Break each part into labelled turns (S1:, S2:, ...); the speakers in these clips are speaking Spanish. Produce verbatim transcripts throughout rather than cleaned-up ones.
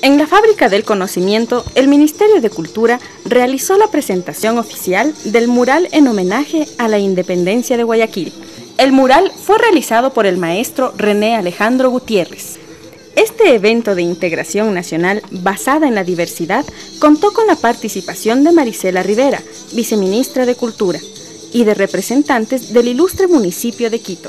S1: En la Fábrica del Conocimiento, el Ministerio de Cultura realizó la presentación oficial del mural en homenaje a la independencia de Guayaquil. El mural fue realizado por el maestro René Alejandro Gutiérrez. Este evento de integración nacional basada en la diversidad contó con la participación de Marisela Rivera, viceministra de Cultura, y de representantes del ilustre municipio de Quito.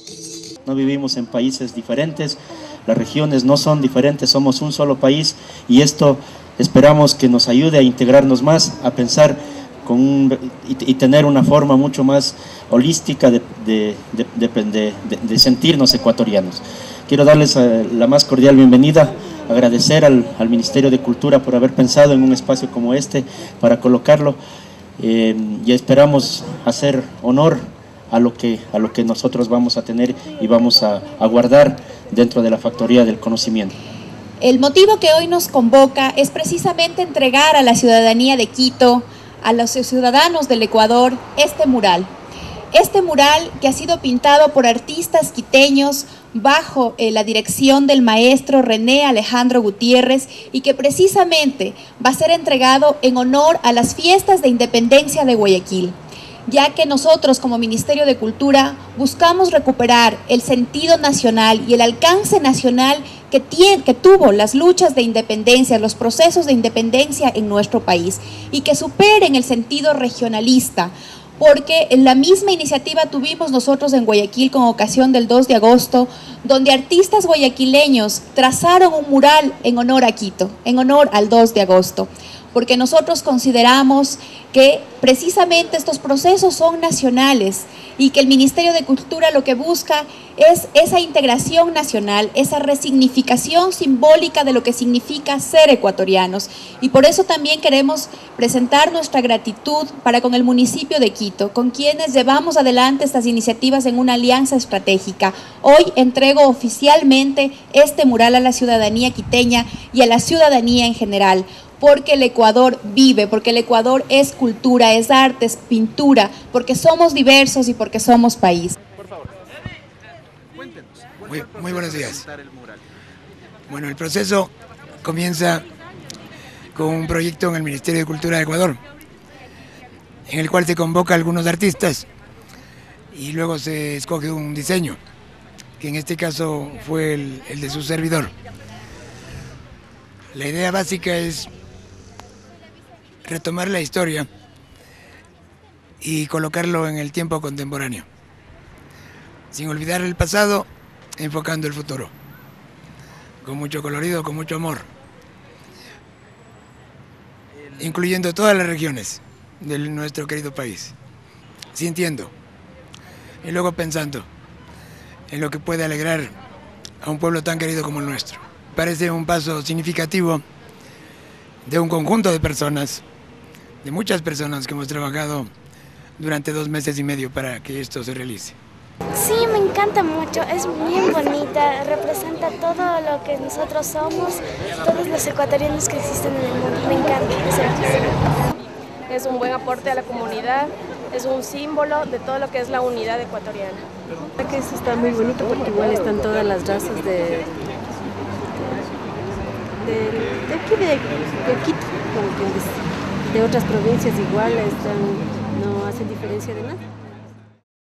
S2: No vivimos en países diferentes, las regiones no son diferentes, somos un solo país y esto esperamos que nos ayude a integrarnos más, a pensar con un, y, y tener una forma mucho más holística de, de, de, de, de, de sentirnos ecuatorianos. Quiero darles la más cordial bienvenida, agradecer al, al Ministerio de Cultura por haber pensado en un espacio como este para colocarlo eh, y esperamos hacer honor a lo que, a lo que nosotros vamos a tener y vamos a, a guardar dentro de la Factoría del Conocimiento.
S3: El motivo que hoy nos convoca es precisamente entregar a la ciudadanía de Quito, a los ciudadanos del Ecuador, este mural. Este mural que ha sido pintado por artistas quiteños bajo eh, la dirección del maestro René Alejandro Gutiérrez y que precisamente va a ser entregado en honor a las fiestas de independencia de Guayaquil, ya que nosotros como Ministerio de Cultura buscamos recuperar el sentido nacional y el alcance nacional que, tiene, que tuvo las luchas de independencia, los procesos de independencia en nuestro país y que superen el sentido regionalista, porque en la misma iniciativa tuvimos nosotros en Guayaquil con ocasión del dos de agosto, donde artistas guayaquileños trazaron un mural en honor a Quito, en honor al dos de agosto. Porque nosotros consideramos que precisamente estos procesos son nacionales y que el Ministerio de Cultura lo que busca es esa integración nacional, esa resignificación simbólica de lo que significa ser ecuatorianos. Y por eso también queremos presentar nuestra gratitud para con el municipio de Quito, con quienes llevamos adelante estas iniciativas en una alianza estratégica. Hoy entrego oficialmente este mural a la ciudadanía quiteña y a la ciudadanía en general, porque el Ecuador vive, porque el Ecuador es cultura, es arte, es pintura, porque somos diversos y porque somos país.
S4: Por favor, cuéntenos.
S5: Muy, muy buenos días. Bueno, el proceso comienza con un proyecto en el Ministerio de Cultura de Ecuador, en el cual se convoca a algunos artistas y luego se escoge un diseño, que en este caso fue el, el de su servidor. La idea básica es retomar la historia y colocarlo en el tiempo contemporáneo, sin olvidar el pasado, enfocando el futuro, con mucho colorido, con mucho amor, incluyendo todas las regiones de nuestro querido país, sintiendo y luego pensando en lo que puede alegrar a un pueblo tan querido como el nuestro. Parece un paso significativo de un conjunto de personas, de muchas personas que hemos trabajado durante dos meses y medio para que esto se realice.
S6: Sí, me encanta mucho, es bien bonita, representa todo lo que nosotros somos, todos los ecuatorianos que existen en el mundo, me encanta.
S7: Es un buen aporte a la comunidad, es un símbolo de todo lo que es la unidad ecuatoriana.
S8: Que eso está muy bonito porque igual están todas las razas de... De, de aquí de, de Quito, como quien dice, de otras provincias igual, están, no hacen diferencia de nada.